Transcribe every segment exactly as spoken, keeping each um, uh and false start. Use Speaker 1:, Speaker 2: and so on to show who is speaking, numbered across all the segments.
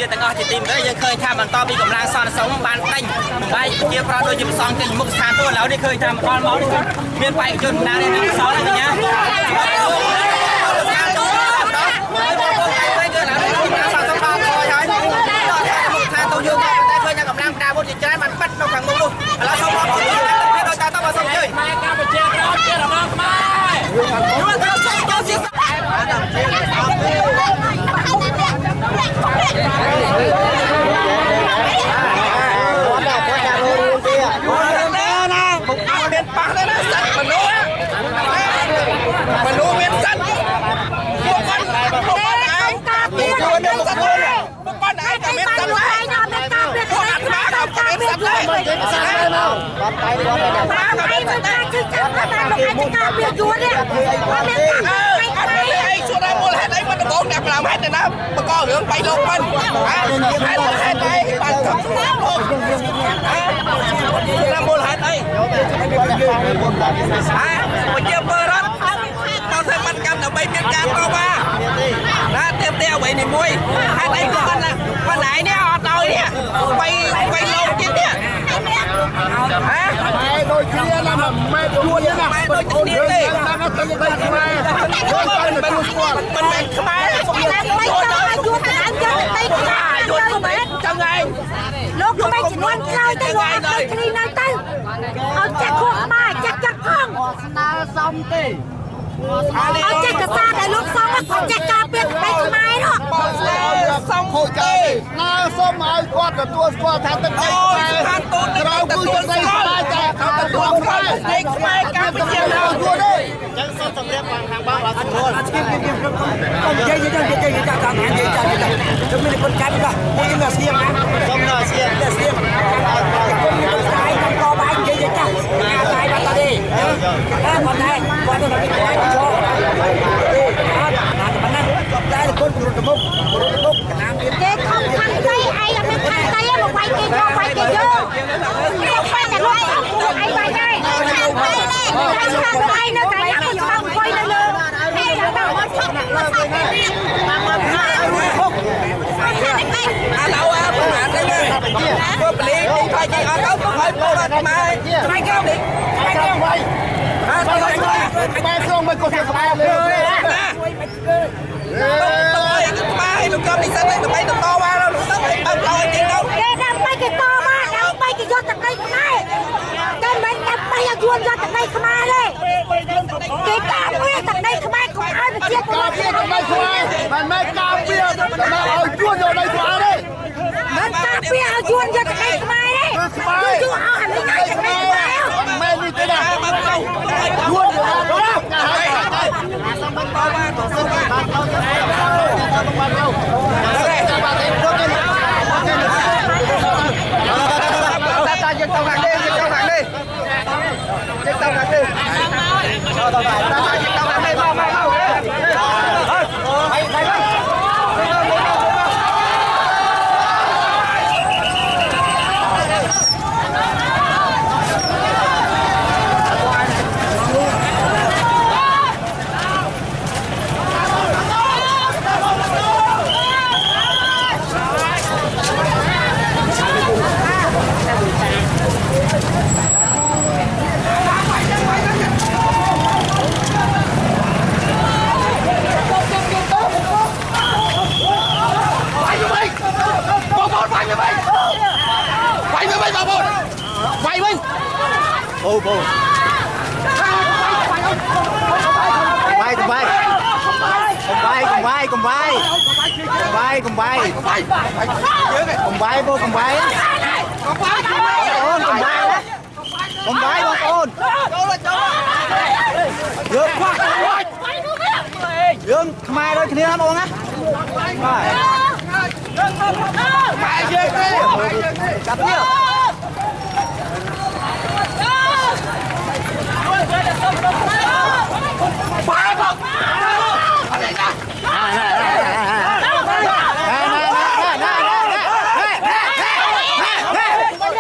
Speaker 1: ជាទាំងអស់ជាទីមួយយើងឃើញថាបន្តពីកម្លាំងសន្តិសុខបានដេញបាយជាប្រដូចជាផ្សងចេញមុខស្ថានទូតឥឡូវនេះឃើញថាមកដល់មកនេះមានបាយជនណានេះនឹងសល់ហើយញ៉ាដាវជាច្រើនបានបាត់នៅខាងមុខនោះឥឡូវសូមអរគុណវាដោយតាតបសូមជួយម៉ែកម្ពុជាក្រោយជារបស់ខ្មែរយល់ទៅចូលចូលជាបានតែជាអត់ទេមនុស្សមនុស្សមានសិទ្ធិពួកគាត់ពួកគាត់ឯងការពារខ្លួននឹងសិទ្ធិពួកគាត់ឯងក៏មានសិទ្ធិដែរពួកអាត្មាក៏មានសិទ្ធិដែរគាត់ទៅគាត់ទៅអាត្មាក៏មានសិទ្ធិដែរជិះចាំតែលោកអាចការពារយួននេះគាត់មានសិទ្ធិអើអត់មានអីជួនដល់មូលហេតុអីមិនដំបូងអ្នកប្រាំហេតុទៅណាបករឿងបៃលោកមិនហេតុហេតុអីបានធំណាស់លោកណាមូលហេតុអីហ៎ប្រជាពលរដ្ឋតើធ្វើបាត់កម្មដើម្បីមានការតវ៉ាណាទៀមទាអ្វីនេះមួយហេតុអីគាត់បានបានឯនេះអត់ឲ្យនេះបីបីលោកទៀតនេះហ៎ម៉ែដូចគ្នាណាម៉ែជួនណាម៉ែដូចគ្នាទេហ្នឹងទៅទៅខ្មែរយកទៅមិនមិនមែនខ្មែរខ្ញុំតែមិនទៅជួនណាយកទៅខ្មែរយកទៅមែនចឹងឯងលោកក្មេងជំនាន់ក្រោយទៅលោកទៅគ្នាណាទៅឲ្យចាក់ខួរខ្មែរចាក់ចាក់ផងស្នើសុំទេអត់ចេះកសាតែលោកសុំគាត់ចេះការពារក្មេងខ្មែរនោះបងស្រីសុំខូចទេណាសុំឲ្យគាត់ទទួលស្គាល់ថាទឹកដីខ្មែរក្រៅគឺទឹកដីខ្មែរតែเขาទទួលខ្មែរទឹកដីខ្មែរកម្ពុជានៅយួនទេអញ្ចឹងសុំសម្រាប់ខាងបងអត់ស្គាល់ស្គាល់ពីពីខ្ញុំនិយាយទៅនិយាយទៅតាមនិយាយទៅខ្ញុំមានคนកាត់ក៏ខ្ញុំនៅស្ទៀងណាខ្ញុំនៅស្ទៀងស្ទៀងខ្ញុំនៅស្ទៀងខ្ញុំក៏បាយនិយាយទៅចាស់អាស្អីបាត់ទៅទេអើគាត់ដែរគាត់ទៅដល់គេចូលទេអត់ណាប៉ុណ្ណាតែคนរត់ទៅមុខរត់ទៅមុខកណាមទៀតគេខំខាងទៅឯងអត់មានខាងទៅមកវាយគេយកវាយគេយកគេបែរតែលោកអត់ពួកឯងវាយដែរខាងទៅនេះខាងទៅឯងនៅតែអត់ឆ្លងអង្គុយនៅលើឯងដល់មកឈប់មកថានេះមកមកមកឥឡូវអើប្រហែលទេពួកបលីគេខ្លាចគេអត់ទៅទៅឲ្យពលរដ្ឋខ្មែរខ្លាចគេនេះខ្លាចគេវាយអើទៅឲ្យខ្មែរក្នុងមកក៏ស្គាល់លើណាទៅឲ្យខ្មែរលោកកំនិស្សិតដើម្បីទៅតវ៉ាដល់លោកទៅឲ្យបើកឲ្យគេទៅគេដើម្បីគេតវ៉ាដើម្បីគេយកទឹកដីខ្មែរតែមិនដើម្បីឲ្យយួនយកទឹកដីខ្មែរទេគេការពារទឹកដីខ្មែរកុំឲ្យប្រជាពលរដ្ឋយកទឹកដីខ្មែរមិនមែនការពារដើម្បីឲ្យយួនយកដីខ្មែរទេមិនការពារឲ្យយួនយកទឹកដីខ្មែរទេខ្មែរយួនអស់អានេះឲ្យទឹកដីខ្មែរមិននេះទេណាយួនយកដល់ណាហើយសុំមិនតវ៉ាទៅសុំបានទៅទៅបានទៅតាយើងទៅខាងនេះយើងទៅខាងនេះយើងទៅខាងនេះចូលទៅបានតាយើងទៅខាងនេះមកមកមកហើយហើយô bố vai cùng vai cùng vai cùng vai cùng vai cùng vai cùng vai cùng vai vô cùng vai ôn cùng vai cùng vai vô ôn dương dương mai đôi kia lắm ôn á mai dương đi gặp nhiều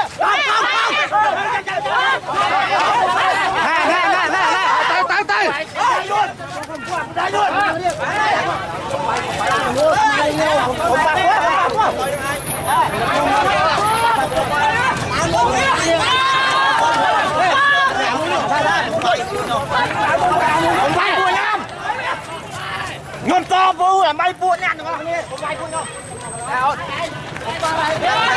Speaker 1: tay tay
Speaker 2: Đây luôn. Nhôm to vô là bay buôn nha, đúng không? Bay buôn không?